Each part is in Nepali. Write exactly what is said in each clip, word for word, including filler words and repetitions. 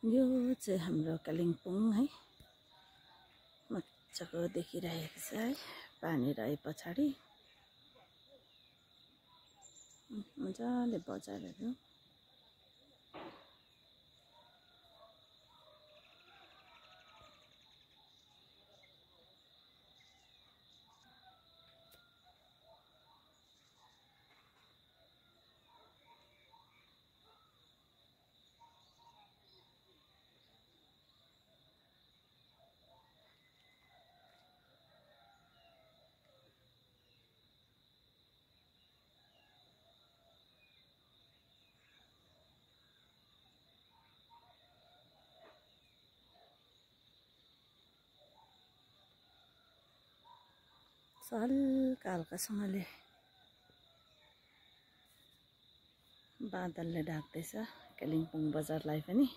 यो चाहिँ हाम्रो कालिम्पोङ है, मजाको देखिरहेको छ है। पानी रहे पछाडि मजाले बजारहरू। हल्का हल्कासँगले बादलले ढाक्दैछ कालिम्पोङ बजारलाई पनि।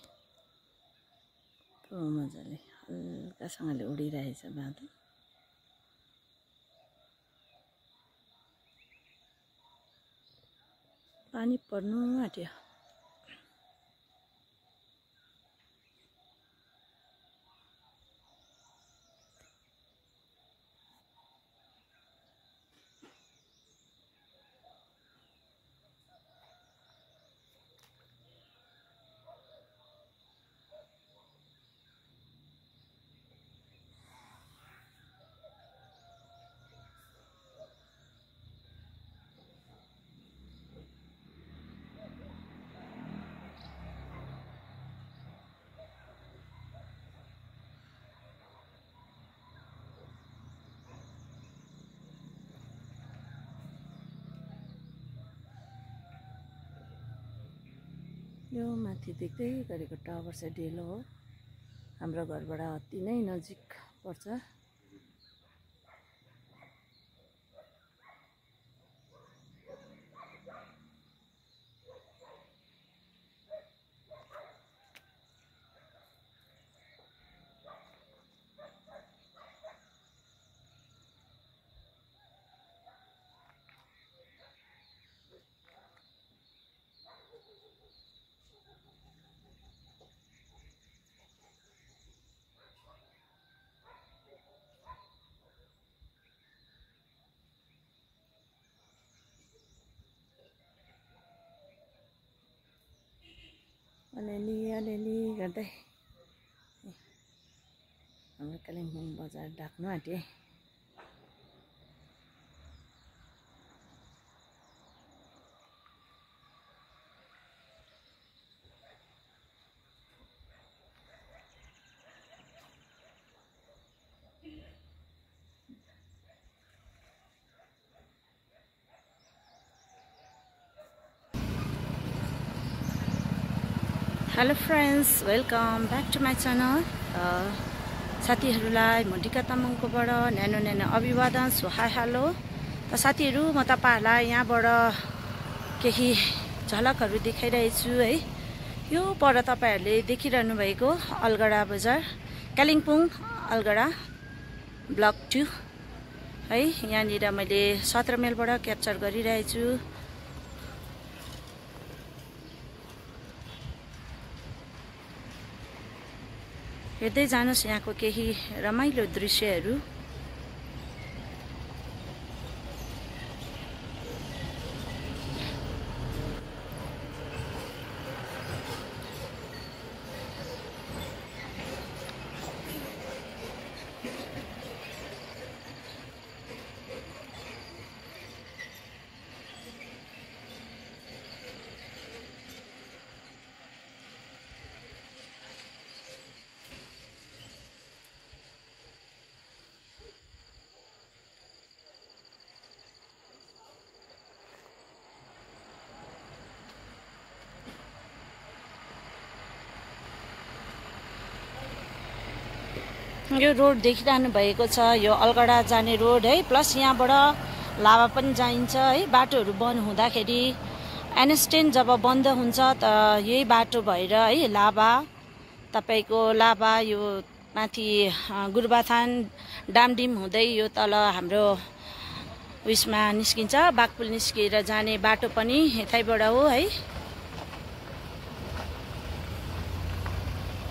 पुरो मजाले हल्कासँगले उडिरहेछ बादल। पानी पर्नु आँट्यो। यो माथि देख्दै गरेको टावर चाहिँ डेलो हो। हाम्रो घरबाट अति नै नजिक पर्छ। अलिअलि अलिअलि गर्दै हाम्रो कालिम्पोङ बजार ढाक्नु आँट्यो। Hello friends, welcome back to my channel. साथीहरूलाई म डिका तामाङकोबाट न्यानो न्यानो अभिवादन। So hi hello. त साथीहरू, म तपाईँहरूलाई यहाँबाट केही झलकहरू देखाइरहेछु है। यो पर तपाईँहरूले देखिरहनु भएको अलगढा बजार, कालिम्पोङ अलगढा ब्लक टू है। यहाँनिर मैले सत्र माइलबाट क्याप्चर गरिरहेछु। हेर्दै जानुहोस् यहाँको केही रमाइलो दृश्यहरू। यो रोड देखिरहनु भएको छ, यो अलगढा जाने रोड है। प्लस यहाँबाट लाभा पनि जाइन्छ है। बाटोहरू बन्द हुँदाखेरि एनस्टेन जब बन्द हुन्छ त यही बाटो भएर है लाभा तपाईको लाभा यो माथि गुरुबथान डामडिम हुँदै यो तल हाम्रो उइसमा निस्किन्छ, बागपुल निस्किएर जाने बाटो पनि यतैबाट हो है।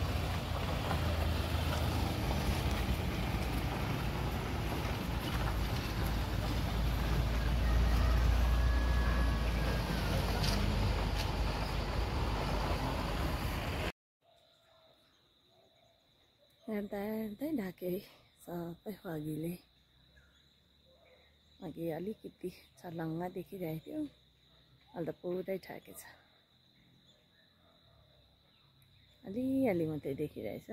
हेर्दा हेर्दै ढाक्यो है सबै फगीले। अघि अलिकति छर्लङ्ग देखिरहेको थियो, अहिले त पुरै ढाकेछ। अलिअलि मात्रै देखिरहेछ।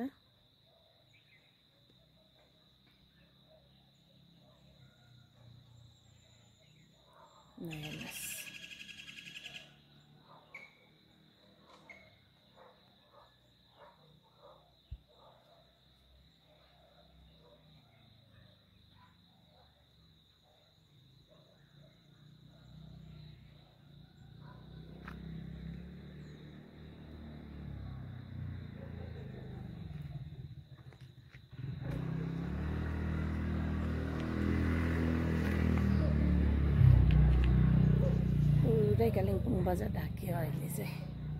हेर्नुहोस् पुरै कालिम्पोङ बजार ढाक्यो अहिले चाहिँ।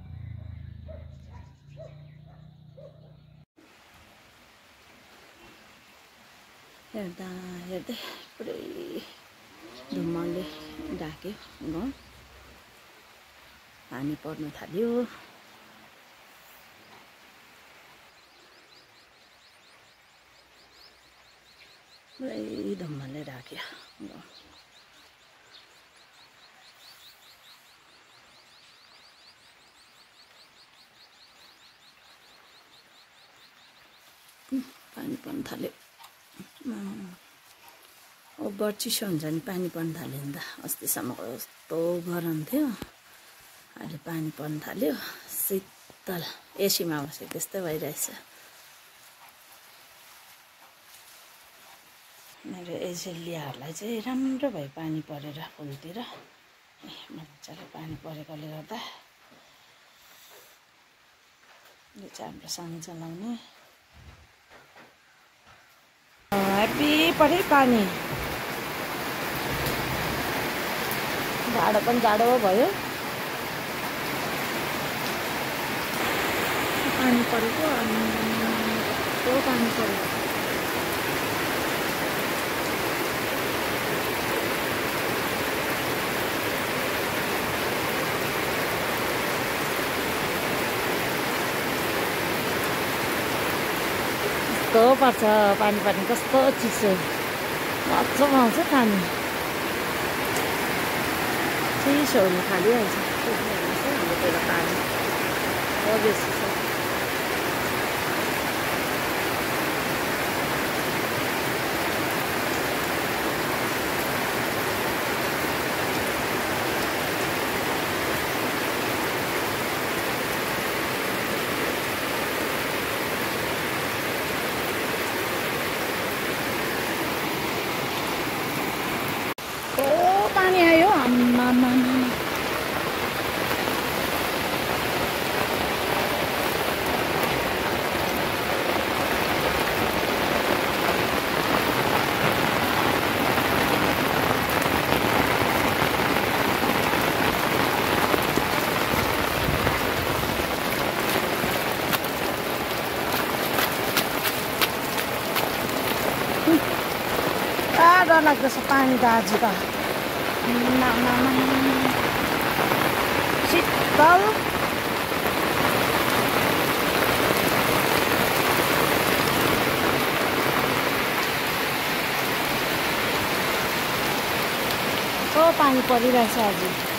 हेर्दा हेर्दै पुरै धुम्मले ढाक्यो गाउँ। पानी पर्न थाल्यो। पुरै धुम्मले ढाक्यो गाउँ। पानी पर्न थाल्यो। ओभर चिसो हुन्छ नि पानी पर्न थाल्यो नि त। अस्तिसम्मको यस्तो गरम थियो, अहिले पानी पर्न थाल्यो। शीतल एसीमा बसेको त्यस्तै भइरहेछ। मेरो एजेलियाहरूलाई चाहिँ राम्रो भयो पानी परेर फुलतिर। ए मजाले पानी परेकोले गर्दा यो चाहिँ हाम्रो सँगै चलाउने। हेभी पऱ्यो पानी। जाडो पनि जाडो भयो। पानी परेको अनि कस्तो पानी परेको। कस्तो पर्छ पानी पर्ने, कस्तो चिसो मजा आउँछ पानी। चिसो हुनु थालिहाल्छ हाम्रोतिर पानी बेसी छ। पानी आयो आम्मा आम्मा। डर लाग्दैछ पानी त आज त। शीतल ओ पानी परिरहेछ आज।